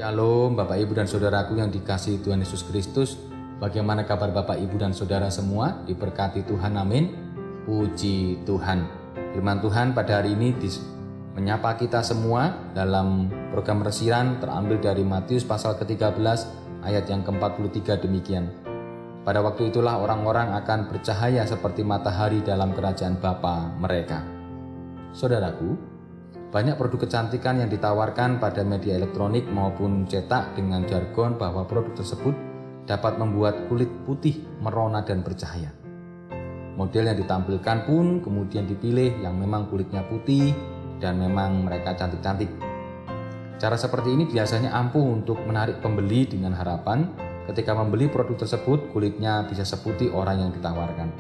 Shalom Bapak Ibu dan Saudaraku yang dikasihi Tuhan Yesus Kristus. Bagaimana kabar Bapak Ibu dan Saudara semua? Diberkati Tuhan, amin. Puji Tuhan. Firman Tuhan pada hari ini menyapa kita semua dalam program resiran terambil dari Matius pasal ke-13 ayat yang ke-43 demikian. Pada waktu itulah orang-orang akan bercahaya seperti matahari dalam kerajaan Bapa mereka. Saudaraku, banyak produk kecantikan yang ditawarkan pada media elektronik maupun cetak dengan jargon bahwa produk tersebut dapat membuat kulit putih, merona dan bercahaya. Model yang ditampilkan pun kemudian dipilih yang memang kulitnya putih dan memang mereka cantik-cantik. Cara seperti ini biasanya ampuh untuk menarik pembeli dengan harapan ketika membeli produk tersebut kulitnya bisa seputih orang yang ditawarkan.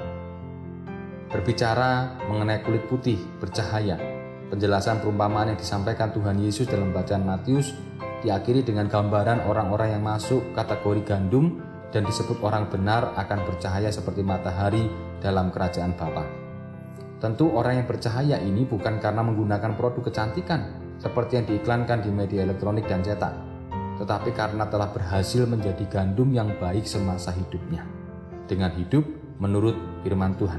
Berbicara mengenai kulit putih, bercahaya, penjelasan perumpamaan yang disampaikan Tuhan Yesus dalam bacaan Matius diakhiri dengan gambaran orang-orang yang masuk kategori gandum dan disebut orang benar akan bercahaya seperti matahari dalam kerajaan Bapa. Tentu orang yang bercahaya ini bukan karena menggunakan produk kecantikan seperti yang diiklankan di media elektronik dan cetak, tetapi karena telah berhasil menjadi gandum yang baik semasa hidupnya dengan hidup menurut firman Tuhan.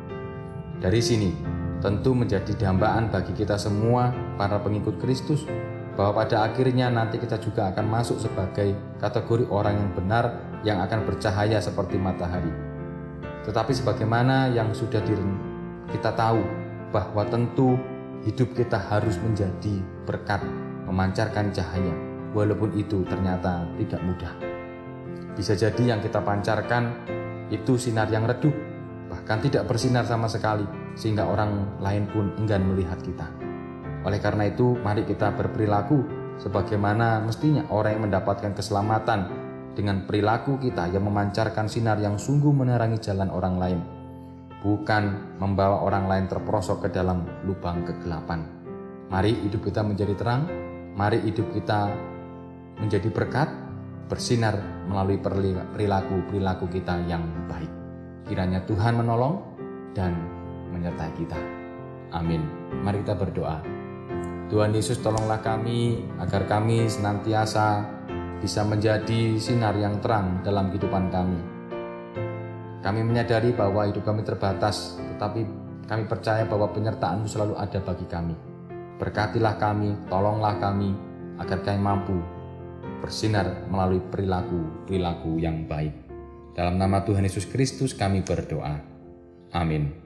Dari sini tentu menjadi dambaan bagi kita semua para pengikut Kristus bahwa pada akhirnya nanti kita juga akan masuk sebagai kategori orang yang benar yang akan bercahaya seperti matahari. Tetapi sebagaimana yang sudah kita tahu bahwa tentu hidup kita harus menjadi berkat, memancarkan cahaya, walaupun itu ternyata tidak mudah. Bisa jadi yang kita pancarkan itu sinar yang redup, bahkan tidak bersinar sama sekali, sehingga orang lain pun enggan melihat kita. Oleh karena itu, mari kita berperilaku sebagaimana mestinya orang yang mendapatkan keselamatan dengan perilaku kita yang memancarkan sinar yang sungguh menerangi jalan orang lain, bukan membawa orang lain terperosok ke dalam lubang kegelapan. Mari hidup kita menjadi terang, mari hidup kita menjadi berkat, bersinar melalui perilaku kita yang baik. Kiranya Tuhan menolong dan menyertai kita. Amin. Mari kita berdoa. Tuhan Yesus, tolonglah kami agar kami senantiasa bisa menjadi sinar yang terang dalam kehidupan kami. Kami menyadari bahwa hidup kami terbatas, tetapi kami percaya bahwa penyertaan-Mu selalu ada bagi kami. Berkatilah kami, tolonglah kami agar kami mampu bersinar melalui perilaku yang baik. Dalam nama Tuhan Yesus Kristus kami berdoa. Amin.